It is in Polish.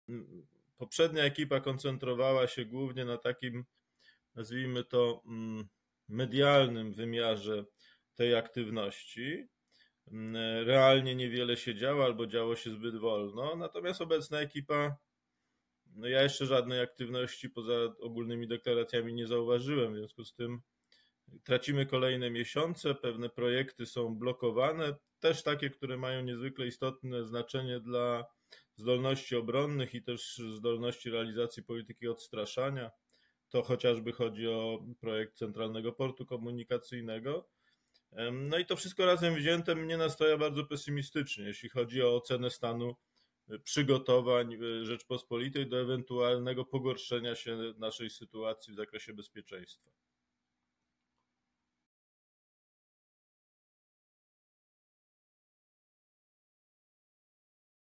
poprzednia ekipa koncentrowała się głównie na takim, nazwijmy to, medialnym wymiarze tej aktywności. Realnie niewiele się działo albo działo się zbyt wolno, natomiast obecna ekipa, no ja jeszcze żadnej aktywności poza ogólnymi deklaracjami nie zauważyłem, w związku z tym tracimy kolejne miesiące, pewne projekty są blokowane, też takie, które mają niezwykle istotne znaczenie dla zdolności obronnych i też zdolności realizacji polityki odstraszania. To chociażby chodzi o projekt Centralnego Portu Komunikacyjnego. No i to wszystko razem wzięte mnie nastaja bardzo pesymistycznie, jeśli chodzi o ocenę stanu przygotowań Rzeczpospolitej do ewentualnego pogorszenia się naszej sytuacji w zakresie bezpieczeństwa.